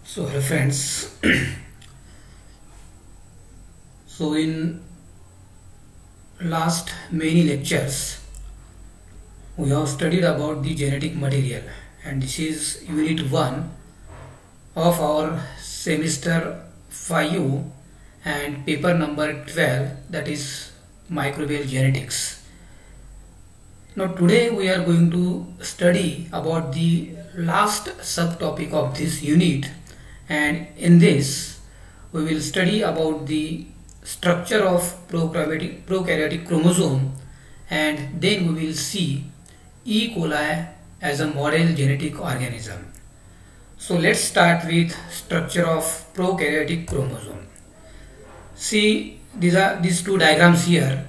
So hello friends. So in last many lectures we have studied about the genetic material, and this is unit 1 of our semester 5 and paper number 12, that is microbial genetics. Now today we are going to study about the last subtopic of this unit, and in this we will study about the structure of prokaryotic chromosome, and then we will see E. coli as a model genetic organism. So let's start with structure of prokaryotic chromosome. See, these two diagrams here.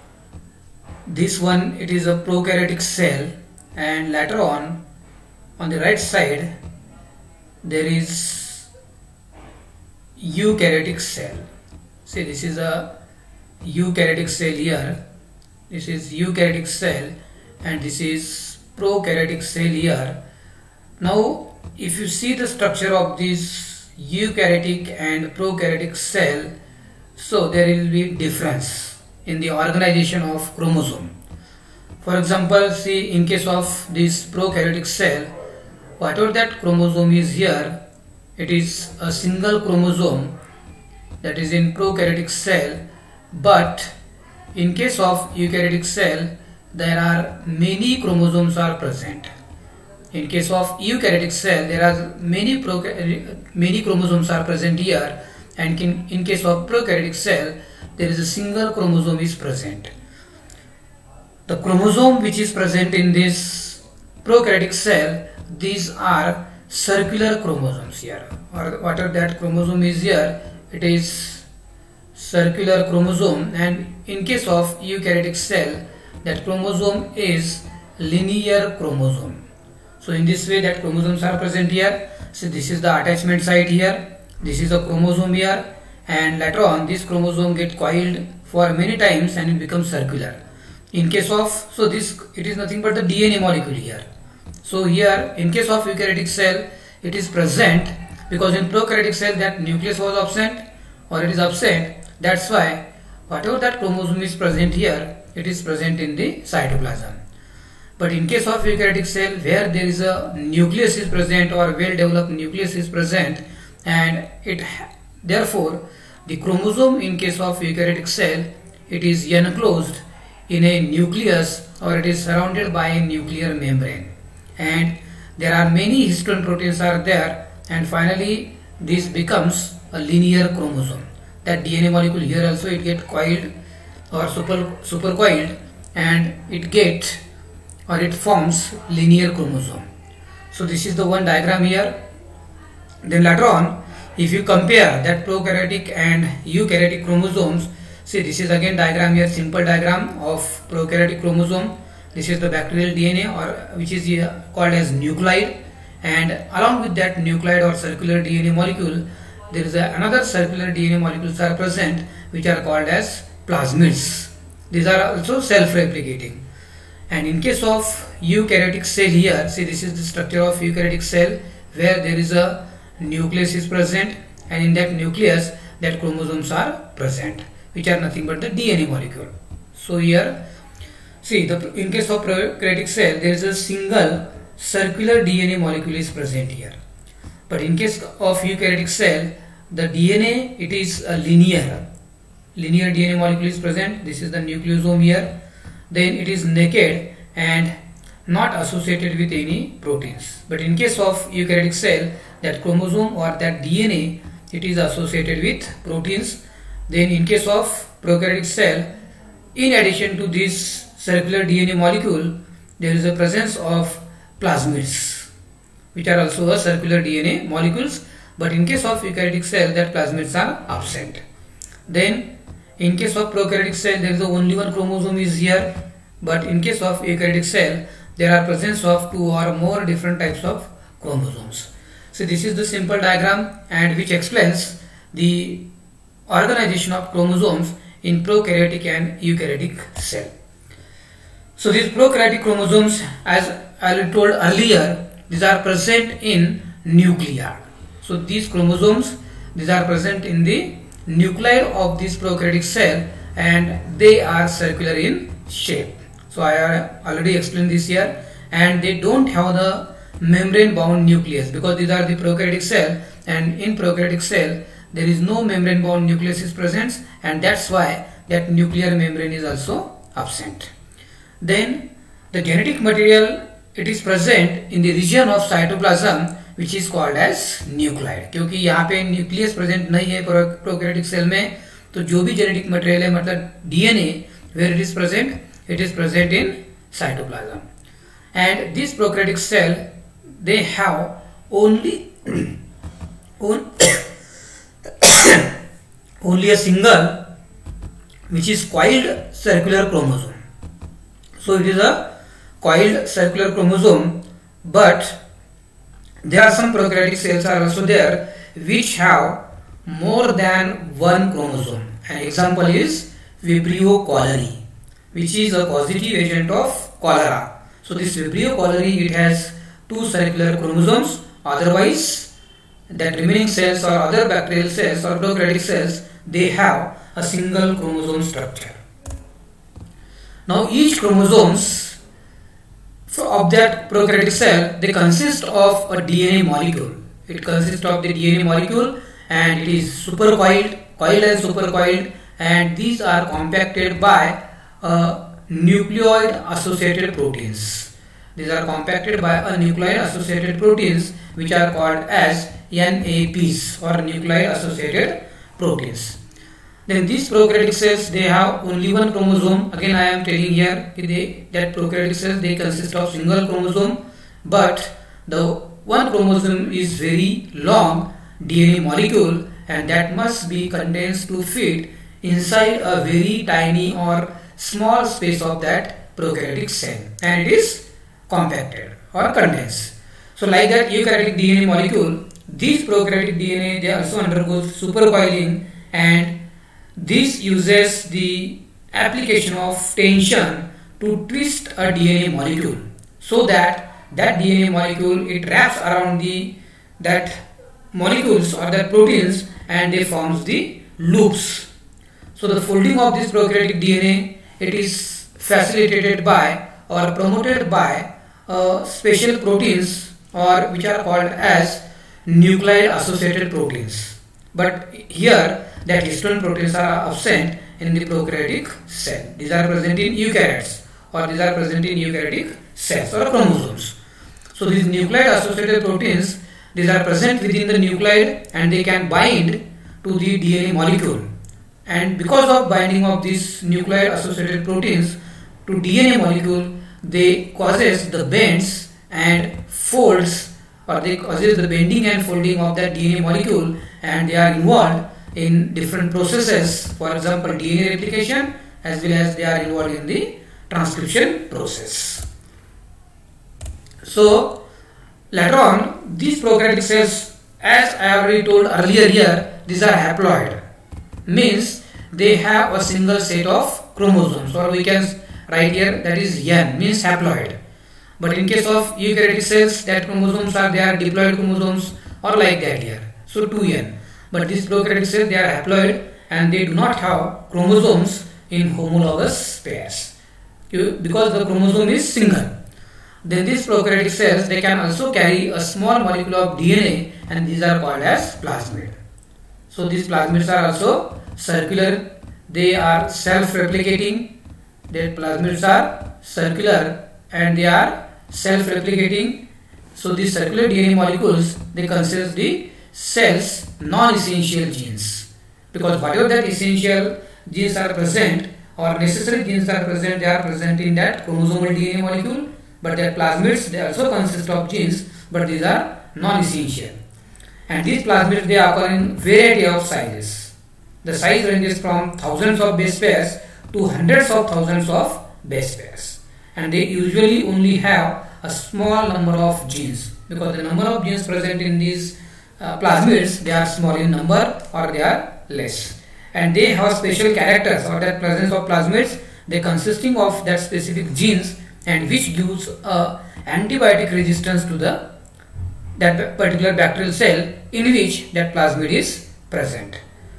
This one, it is a prokaryotic cell, and later on the right side there is eukaryotic cell. See, this is a eukaryotic cell here. This is eukaryotic cell and this is prokaryotic cell here. Now if you see the structure of this eukaryotic and prokaryotic cell, so there will be difference in the organization of chromosome. For example, see, in case of this prokaryotic cell, whatever that chromosome is here, it is a single chromosome, that is in prokaryotic cell. But in case of eukaryotic cell, there are many chromosomes are present. In case of eukaryotic cell, there are many chromosomes are present here, and in case of prokaryotic cell, there is a single chromosome is present. The chromosome which is present in this prokaryotic cell, these are circular chromosomes here, or whatever that chromosome is here, it is circular chromosome. And in case of eukaryotic cell, that chromosome is linear chromosome. So in this way that chromosomes are present here. So this is the attachment site here, this is a chromosome here, and later on this chromosome get coiled for many times and it becomes circular. In case of, so this, it is nothing but the DNA molecule here. So here in case of eukaryotic cell, it is present because in prokaryotic cell that nucleus was absent or it is absent. That's why whatever that chromosome is present here, it is present in the cytoplasm. But in case of eukaryotic cell, where there is a nucleus is present or well developed nucleus is present, and it therefore the chromosome in case of eukaryotic cell, it is enclosed in a nucleus or it is surrounded by a nuclear membrane, and there are many histone proteins are there, and finally this becomes a linear chromosome. That DNA molecule here also it get coiled or super coiled, and it forms linear chromosome. So this is the one diagram here. Then later on, if you compare that prokaryotic and eukaryotic chromosomes, see, this is again diagram here, simple diagram of prokaryotic chromosome. This is the bacterial DNA, or which is called as nucleide, and along with that nucleide or circular DNA molecule, there is another circular DNA molecules are present which are called as plasmids. These are also self-replicating. And in case of eukaryotic cell here, see, this is the structure of eukaryotic cell, where there is a nucleus is present, and in that nucleus that chromosomes are present, which are nothing but the DNA molecule. So here, see, in case of prokaryotic cell, there is a single circular DNA molecule is present here. But in case of eukaryotic cell, the DNA, it is a linear DNA molecule is present. This is the nucleosome here. Then it is naked and not associated with any proteins. But in case of eukaryotic cell, that chromosome or that DNA, it is associated with proteins. Then in case of prokaryotic cell, in addition to this circular DNA molecule, there is a presence of plasmids, which are also a circular DNA molecules. But in case of eukaryotic cell, that plasmids are absent. Then in case of prokaryotic cell, there is only one chromosome is here. But in case of eukaryotic cell, there are presence of 2 or more different types of chromosomes. So this is the simple diagram, and which explains the organization of chromosomes in prokaryotic and eukaryotic cell. So these prokaryotic chromosomes, as I told earlier, these are present in nuclei. So these chromosomes, these are present in the nuclei of this prokaryotic cell, and they are circular in shape. So I have already explained this here, and they don't have the membrane bound nucleus because these are the prokaryotic cell, and in prokaryotic cell there is no membrane bound nucleus is present, and that's why that nuclear membrane is also absent. Then the genetic material, it is present in the region of cytoplasm which is called as nucleid. क्योंकि यहाँ पे nucleus present नहीं है prokaryotic cell में, तो जो भी genetic material है मतलब DNA, where it is present in cytoplasm. And this prokaryotic cell, they have only only a single, which is coiled circular chromosome. So it is a coiled circular chromosome, but there are some prokaryotic cells are also there which have more than one chromosome. An example is Vibrio cholerae, which is a causative agent of cholera. So this Vibrio cholerae, it has two circular chromosomes. Otherwise, that remaining cells or other bacterial cells or prokaryotic cells, they have a single chromosome structure. Now each chromosomes of that prokaryotic cell, they consist of a DNA molecule. It consists of the DNA molecule, and it is supercoiled, coiled and supercoiled, and these are compacted by nucleoid associated proteins. These are compacted by a nucleoid associated proteins which are called as NAPs or nucleoid associated proteins. Then these prokaryotic cells, they have only one chromosome. Again I am telling here that prokaryotic cells, they consist of single chromosome, but the one chromosome is very long DNA molecule, and that must be contains to fit inside a very tiny or small space of that prokaryotic cell, and it is compacted or condensed. So like that eukaryotic DNA molecule, these prokaryotic DNA, they also undergo supercoiling, and this uses the application of tension to twist a DNA molecule, so that DNA molecule, it wraps around that molecules or that proteins, and they forms the loops. So the folding of this prokaryotic DNA, it is facilitated by or promoted by special proteins, or which are called as nucleoid associated proteins. But here that histone proteins are absent in the prokaryotic cell. These are present in eukaryotes, or these are present in eukaryotic cells or chromosomes. So these nucleoid associated proteins, these are present within the nucleide, and they can bind to the DNA molecule. And because of binding of these nucleoid associated proteins to DNA molecule, they causes the bends and folds, or they causes the bending and folding of that DNA molecule, and they are involved in different processes, for example DNA replication, as well as they are involved in the transcription process. So later on, these prokaryotic cells, as I already told earlier here, these are haploid, means they have a single set of chromosomes, or we can write here that is N, means haploid. But in case of eukaryotic cells, that chromosomes are, they are diploid chromosomes, or like that here, so 2N. But these prokaryotic cells, they are haploid, and they do not have chromosomes in homologous pairs because the chromosome is single. Then these prokaryotic cells, they can also carry a small molecule of DNA, and these are called as plasmid. So these plasmids are also circular, they are self-replicating. Their plasmids are circular and they are self-replicating. So these circular DNA molecules, they consist the cell's non-essential genes, because whatever that essential genes are present or necessary genes are present, they are present in that chromosomal DNA molecule. But their plasmids, they also consist of genes, but these are non-essential. And these plasmids, they occur in variety of sizes. The size ranges from thousands of base pairs to hundreds of thousands of base pairs, and they usually only have a small number of genes, because the number of genes present in these plasmids, they are small in number or they are less, and they have special characters, or that presence of plasmids, they consisting of that specific genes, and which gives antibiotic resistance to the that particular bacterial cell in which that plasmid is present.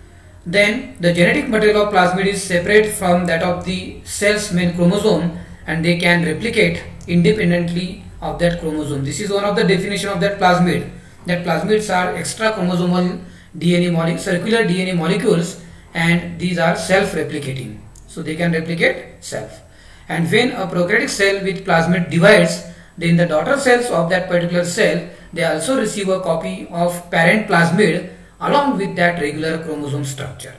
Then the genetic material of plasmid is separate from that of the cell's main chromosome, and they can replicate independently of that chromosome. This is one of the definition of that plasmid. That plasmids are extra chromosomal DNA molecules, circular DNA molecules, and these are self-replicating. So they can replicate self. And when a prokaryotic cell with plasmid divides, then the daughter cells of that particular cell, they also receive a copy of parent plasmid along with that regular chromosome structure.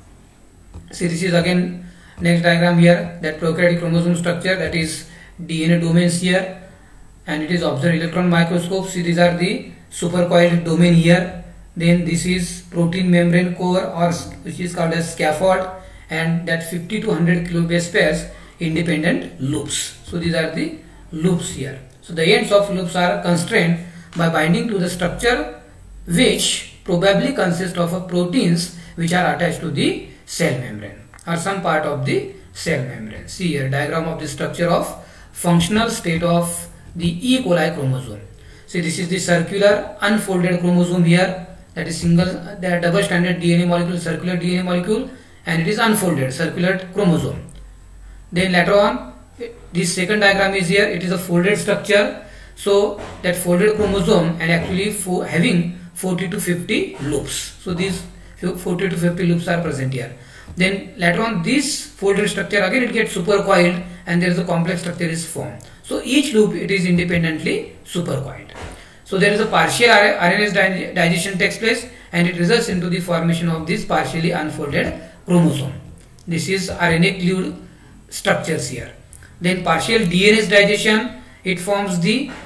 See, this is again next diagram here, that prokaryotic chromosome structure, that is DNA domains here, and it is observed electron microscope. See, these are the supercoiled domain here. Then this is protein membrane core, or which is called as scaffold, and that 50 to 100 kilobase pairs independent loops. So these are the loops here. So the ends of loops are constrained by binding to the structure, which probably consist of proteins which are attached to the cell membrane or some part of the cell membrane. See here, diagram of the structure of functional state of the E. coli chromosome. See, this is the circular unfolded chromosome here, that is double stranded DNA molecule, circular DNA molecule, and it is unfolded circular chromosome. Then later on, this second diagram is here, it is a folded structure. So that folded chromosome and actually having 40 to 50 loops. So these 40 to 50 loops are present here. Then later on, this folded structure again it gets supercoiled, and there is a complex structure is formed. So each loop it is independently supercoiled. So there is a partial RNase digestion takes place, and it results into the formation of this partially unfolded chromosome. This is RNA glued structures here. Then partial DNase digestion, it forms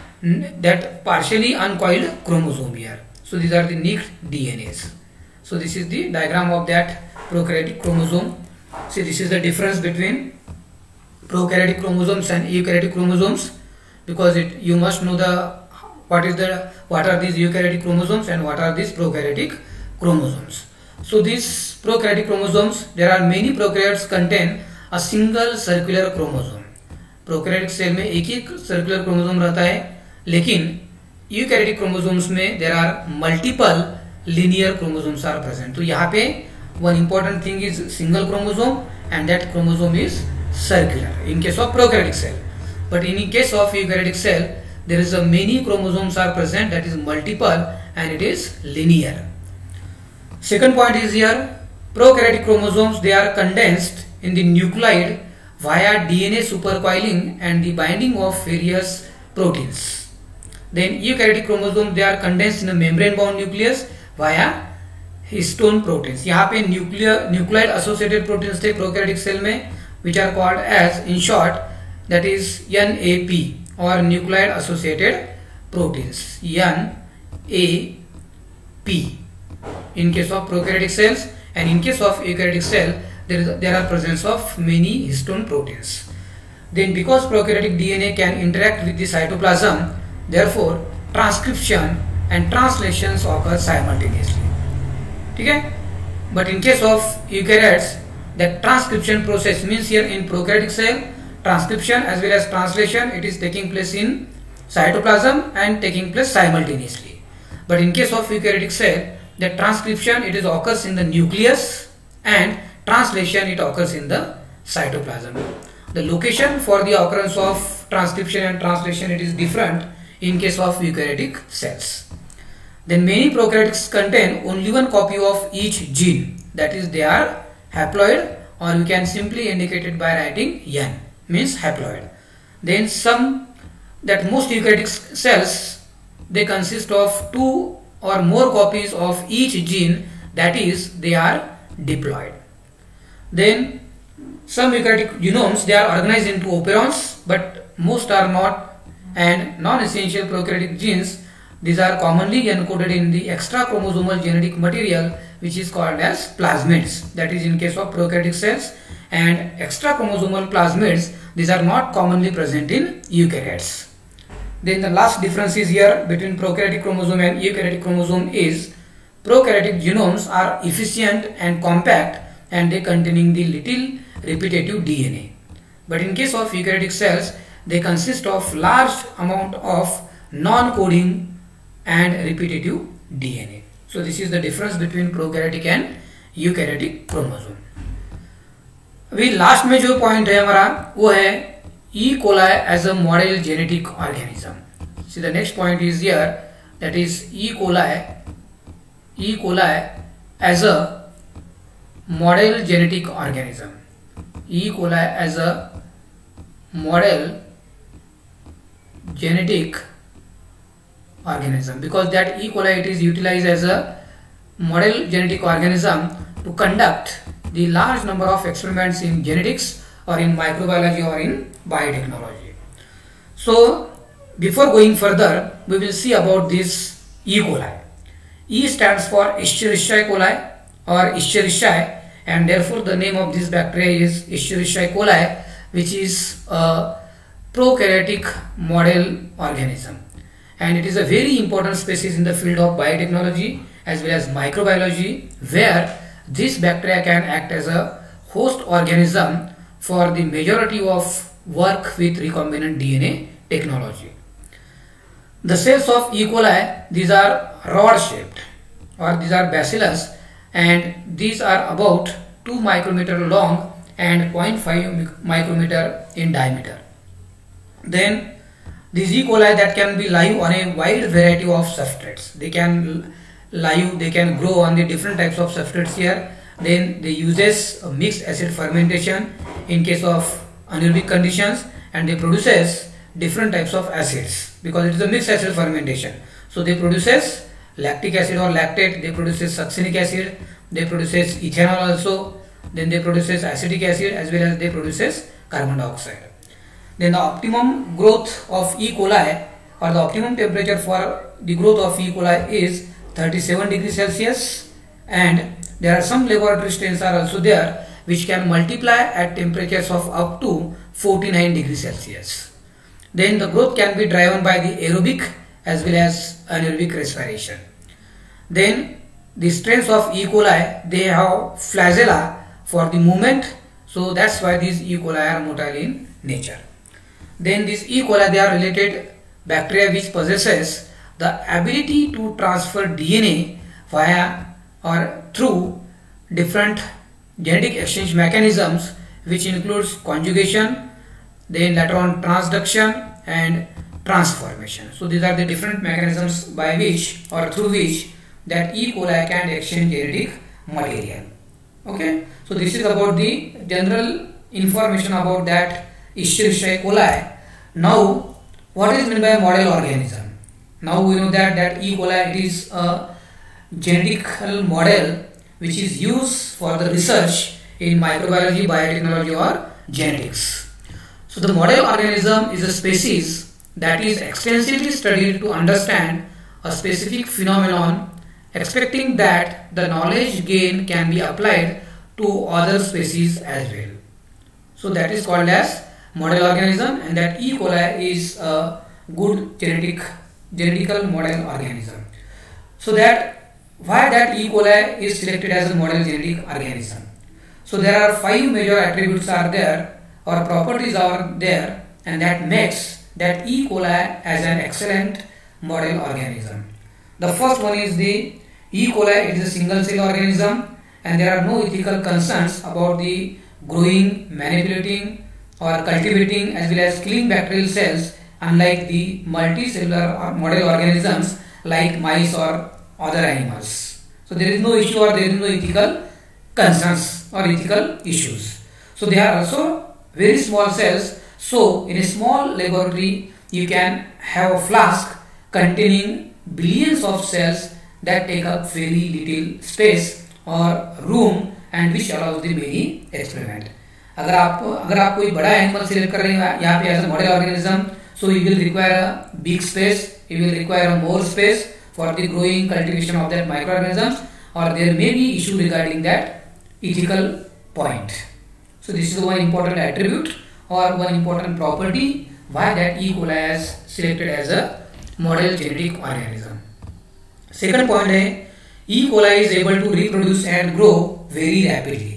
that partially uncoiled chromosome here. So these are the nicked DNAs. So this is the diagram of that prokaryotic chromosome. See, this is the difference between prokaryotic chromosomes and eukaryotic chromosomes, because you must know what are these eukaryotic chromosomes and what are these prokaryotic chromosomes. So these prokaryotic chromosomes, there are many prokaryotes contain a single circular chromosome. Prokaryotic cell में एक ही circular chromosome रहता है, लेकिन eukaryotic chromosomes में there are multiple linear chromosomes are present. तो यहाँ पे one important thing is single chromosome, and that chromosome is circular in case of prokaryotic cell. But in case of eukaryotic cell, there is a many chromosomes are present, that is multiple, and it is linear. Second point is here, prokaryotic chromosomes, they are condensed in the nucleide via DNA supercoiling and the binding of various proteins. Then eukaryotic chromosomes, they are condensed in a membrane bound nucleus via histone proteins. यहाँ पे nucleide associated proteins थे prokaryotic cell में, which are called as, in short, that is NAP, or nucleide associated proteins, NAP, in case of prokaryotic cells. And in case of eukaryotic cell, there are presence of many histone proteins. Then because prokaryotic DNA can interact with the cytoplasm, therefore transcription and translations occur simultaneously. Okay? But in case of eukaryotes, that transcription process means here in prokaryotic cell, transcription as well as translation, it is taking place in cytoplasm and taking place simultaneously. But in case of eukaryotic cell, the transcription it is occurs in the nucleus, and translation it occurs in the cytoplasm. The location for the occurrence of transcription and translation it is different in case of eukaryotic cells. Then many prokaryotes contain only one copy of each gene, that is they are haploid, or we can simply indicate it by writing N, means haploid. Then most eukaryotic cells, they consist of 2 or more copies of each gene, that is they are diploid. Then some eukaryotic genomes, they are organized into operons, but most are not, and non-essential prokaryotic genes, these are commonly encoded in the extra chromosomal genetic material which is called as plasmids, that is in case of prokaryotic cells. And extra chromosomal plasmids, these are not commonly present in eukaryotes. Then the last difference is here between prokaryotic chromosome and eukaryotic chromosome is prokaryotic genomes are efficient and compact, and they containing the little repetitive DNA. But in case of eukaryotic cells, they consist of large amount of non-coding and repetitive DNA. So this is the difference between prokaryotic and eukaryotic chromosome. अभी last में जो point है हमारा वो है E coli as a model genetic organism. See the next point is here, that is E coli as a model genetic organism. E coli as a model genetic organism, because that E. coli it is utilized as a model genetic organism to conduct the large number of experiments in genetics or in microbiology or in biotechnology. So before going further, we will see about this E. coli. E stands for Escherichia coli or Escherichia, and therefore the name of this bacteria is Escherichia coli, which is a prokaryotic model organism, and it is a very important species in the field of biotechnology as well as microbiology, where this bacteria can act as a host organism for the majority of work with recombinant DNA technology. The cells of E. coli, these are rod shaped or these are bacillus, and these are about 2 micrometer long and 0.5 micrometer in diameter. Then these E. coli that can be live on a wide variety of substrates. They can grow on the different types of substrates here. Then they uses mixed acid fermentation in case of anaerobic conditions, and they produces different types of acids because it is a mixed acid fermentation. So they produces lactic acid or lactate, they produces succinic acid, they produces ethanol also, then they produces acetic acid as well as they produces carbon dioxide. Then the optimum growth of E. coli or the optimum temperature for the growth of E. coli is 37 degrees Celsius, and there are some laboratory strains are also there which can multiply at temperatures of up to 49 degrees Celsius. Then the growth can be driven by the aerobic as well as anaerobic respiration. Then the strains of E. coli, they have flagella for the movement, so that's why these E. coli are motile in nature. Then these E. coli, they are related bacteria which possesses the ability to transfer DNA via or through different genetic exchange mechanisms, which includes conjugation, then later on transduction and transformation. So these are the different mechanisms by which or through which that E. coli can exchange genetic material. Okay, so this is about the general information about that Escherichia coli. Now, what is meant by model organism? Now we know that E. coli, it is a genetical model which is used for the research in microbiology, biotechnology or genetics. So the model organism is a species that is extensively studied to understand a specific phenomenon, expecting that the knowledge gained can be applied to other species as well. So that is called as model organism, and that E. coli is a good genetical model organism. So that why that E. coli is selected as a model genetic organism? So there are 5 major attributes are there or properties are there, and that makes that E. coli as an excellent model organism. The first one is the E. coli, it is a single cell organism, and there are no ethical concerns about the growing, manipulating or cultivating as well as killing bacterial cells, unlike the multicellular or model organisms like mice or other animals. So there is no issue or there is no ethical concerns or ethical issues. So they are also very small cells. So in a small laboratory you can have a flask containing billions of cells that take up very little space or room and which allows the many experiment. अगर आप कोई बड़ा animal select कर रहे हैं यहाँ पे as a model organism, so you will require a big space, you will require a more space for the growing cultivation of that microorganisms, और there may be issue regarding that ethical point. So this is one important attribute or one important property why that E. coli is selected as a model genetic organism. Second point है E. coli is able to reproduce and grow very rapidly.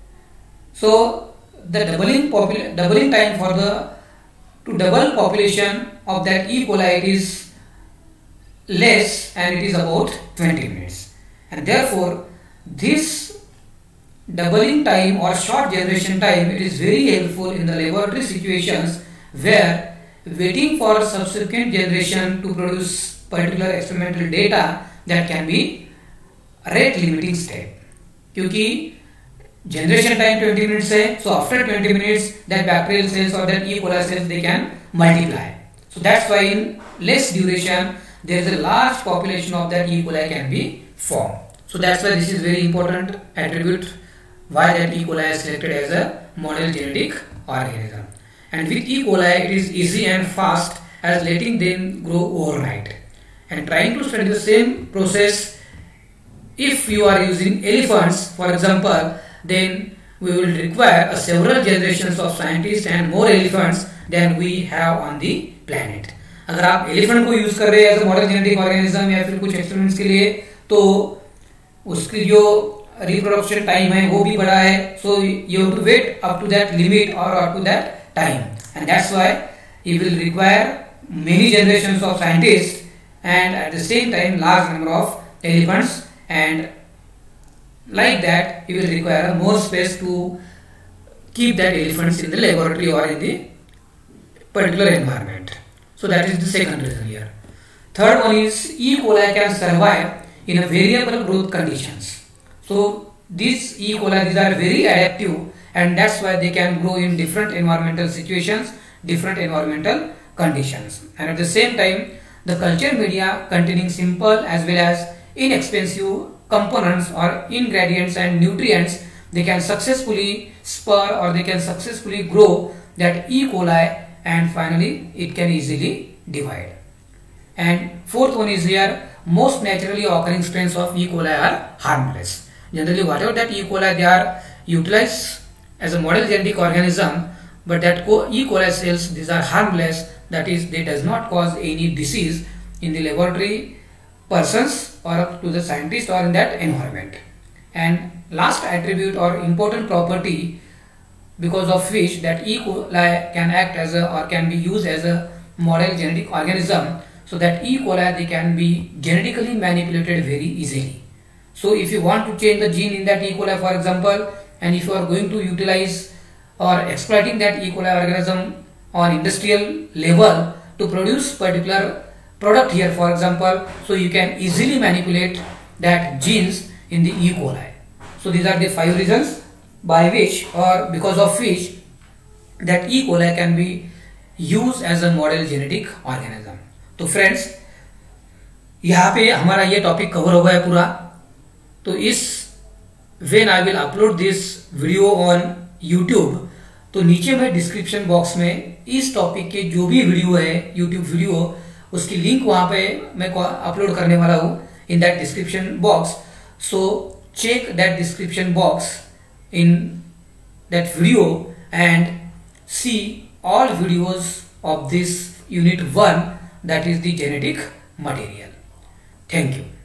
So the doubling time for the to double population of that E. coli, it is less and it is about 20 minutes. And therefore, this doubling time or short generation time, it is very helpful in the laboratory situations where waiting for subsequent generation to produce particular experimental data, that can be rate limiting step. क्योंकि generation time 20 minutes है, so after 20 minutes that bacterial cells or that E. coli cells, they can multiply. So that's why in less duration there is a large population of that E. coli can be formed. So that's why this is very important attribute why that E. coli is selected as a model genetic organism. And with E. coli it is easy and fast as letting them grow overnight. And trying to study the same process, if you are using elephants for example, then we will require several generations of scientists and more elephants than we have on the planet. अगर आप elephant को use कर रहे हैं as a model genetic organism या फिर कुछ experiments के लिए, तो उसकी जो रिप्रोडक्शन टाइम है वो भी बड़ा है. So you have to wait up to that limit और up to that time, and that's why you will require many generations of scientist and at the same time large number of elephants, and like that you will require more space to keep that elephants in the laboratory or in the particular environment. So that is the second reason here. Third one is E. coli can survive in a variable growth conditions. So these E. coli, these are very adaptive, and that's why they can grow in different environmental situations, different environmental conditions. And at the same time the culture media containing simple as well as inexpensive components or ingredients and nutrients, they can successfully spur or they can successfully grow that E. coli, and finally it can easily divide. And fourth one is here, most naturally occurring strains of E. coli are harmless. Generally whatever that E. coli, they are utilized as a model genetic organism, but that E. coli cells, these are harmless. That is, they does not cause any disease in the laboratory persons or to the scientist or in that environment. And last attribute or important property because of which that E. coli can act as a or can be used as a model genetic organism, so that E. coli, they can be genetically manipulated very easily. So if you want to change the gene in that E. coli for example, and if you are going to utilize or exploiting that E. coli organism on industrial level to produce particular product here for example, so you can easily manipulate that genes in the E. coli. So these are the 5 reasons by which or because of which that E. coli can be used as a model genetic organism. तो friends यहाँ पे हमारा ये topic cover हो गया पूरा. तो इस when I will upload this video on YouTube, तो नीचे मैं डिस्क्रिप्शन बॉक्स में इस टॉपिक के जो भी वीडियो है यूट्यूब वीडियो, उसकी लिंक वहां पे मैं अपलोड करने वाला हूं in that description box. So check that description box in that video and see all videos of this unit 1, that is the genetic material. Thank you.